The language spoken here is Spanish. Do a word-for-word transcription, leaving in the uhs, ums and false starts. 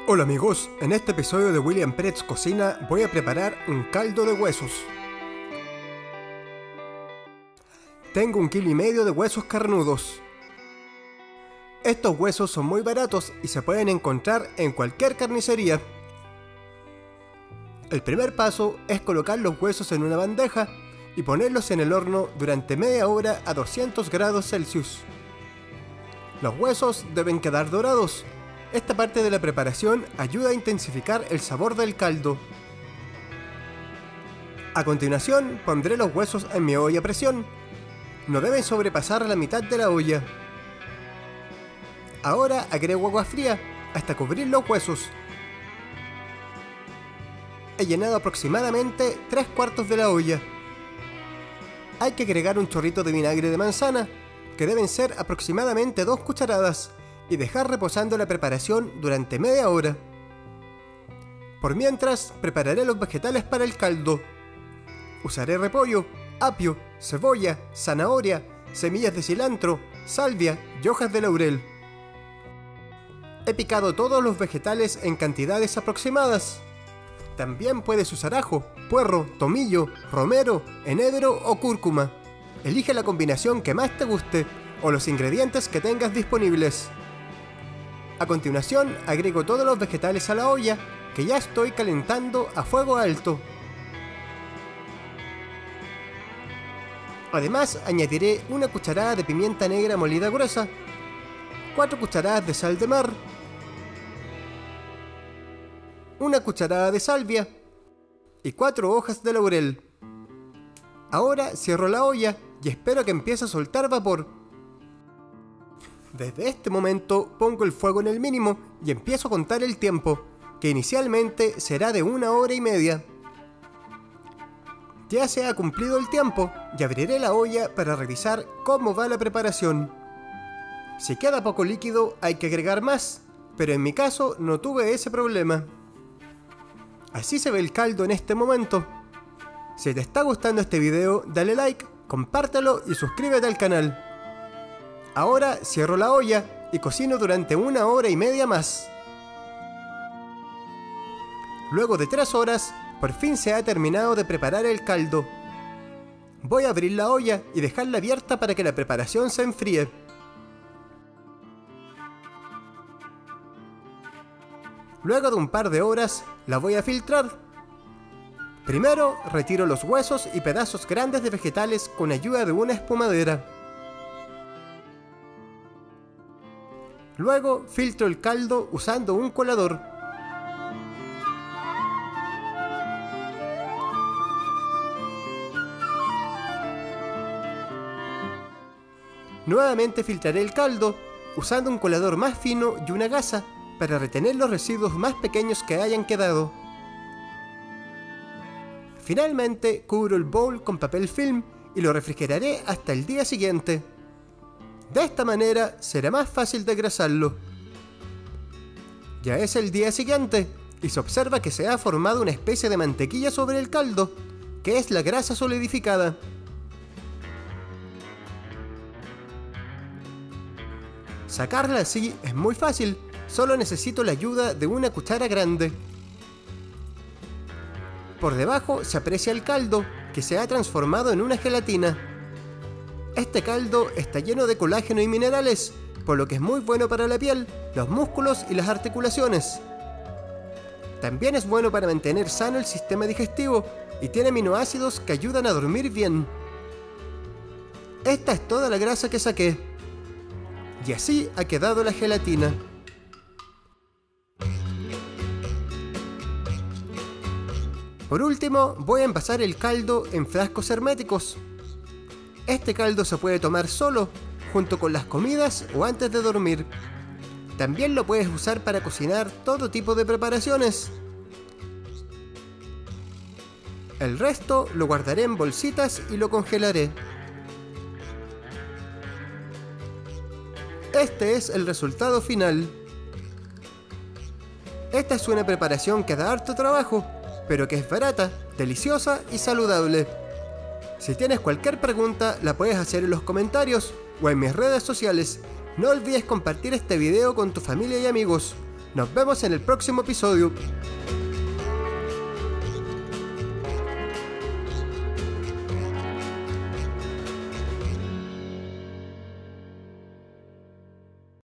Hola amigos, en este episodio de William Peretz Cocina voy a preparar un caldo de huesos. Tengo un kilo y medio de huesos carnudos. Estos huesos son muy baratos y se pueden encontrar en cualquier carnicería. El primer paso es colocar los huesos en una bandeja y ponerlos en el horno durante media hora a doscientos grados Celsius. Los huesos deben quedar dorados. Esta parte de la preparación ayuda a intensificar el sabor del caldo. A continuación pondré los huesos en mi olla a presión. No deben sobrepasar la mitad de la olla. Ahora agrego agua fría hasta cubrir los huesos. He llenado aproximadamente tres cuartos de la olla. Hay que agregar un chorrito de vinagre de manzana, que deben ser aproximadamente dos cucharadas, y dejar reposando la preparación durante media hora. Por mientras, prepararé los vegetales para el caldo. Usaré repollo, apio, cebolla, zanahoria, semillas de cilantro, salvia y hojas de laurel. He picado todos los vegetales en cantidades aproximadas. También puedes usar ajo, puerro, tomillo, romero, enebro o cúrcuma. Elige la combinación que más te guste o los ingredientes que tengas disponibles. A continuación, agrego todos los vegetales a la olla, que ya estoy calentando a fuego alto. Además, añadiré una cucharada de pimienta negra molida gruesa, cuatro cucharadas de sal de mar, una cucharada de salvia y cuatro hojas de laurel. Ahora cierro la olla y espero que empiece a soltar vapor. Desde este momento pongo el fuego en el mínimo y empiezo a contar el tiempo, que inicialmente será de una hora y media. Ya se ha cumplido el tiempo y abriré la olla para revisar cómo va la preparación. Si queda poco líquido hay que agregar más, pero en mi caso no tuve ese problema. Así se ve el caldo en este momento. Si te está gustando este video, dale like, compártelo y suscríbete al canal. Ahora cierro la olla y cocino durante una hora y media más. Luego de tres horas, por fin se ha terminado de preparar el caldo. Voy a abrir la olla y dejarla abierta para que la preparación se enfríe. Luego de un par de horas, la voy a filtrar. Primero, retiro los huesos y pedazos grandes de vegetales con ayuda de una espumadera. Luego, filtro el caldo usando un colador. Nuevamente filtraré el caldo usando un colador más fino y una gasa para retener los residuos más pequeños que hayan quedado. Finalmente, cubro el bowl con papel film y lo refrigeraré hasta el día siguiente. De esta manera será más fácil de engrasarlo. Ya es el día siguiente y se observa que se ha formado una especie de mantequilla sobre el caldo, que es la grasa solidificada. Sacarla así es muy fácil, solo necesito la ayuda de una cuchara grande. Por debajo se aprecia el caldo, que se ha transformado en una gelatina. Este caldo está lleno de colágeno y minerales, por lo que es muy bueno para la piel, los músculos y las articulaciones. También es bueno para mantener sano el sistema digestivo y tiene aminoácidos que ayudan a dormir bien. Esta es toda la grasa que saqué. Y así ha quedado la gelatina. Por último, voy a envasar el caldo en frascos herméticos. Este caldo se puede tomar solo, junto con las comidas o antes de dormir. También lo puedes usar para cocinar todo tipo de preparaciones. El resto lo guardaré en bolsitas y lo congelaré. Este es el resultado final. Esta es una preparación que da harto trabajo, pero que es barata, deliciosa y saludable. Si tienes cualquier pregunta, la puedes hacer en los comentarios o en mis redes sociales. No olvides compartir este video con tu familia y amigos. Nos vemos en el próximo episodio.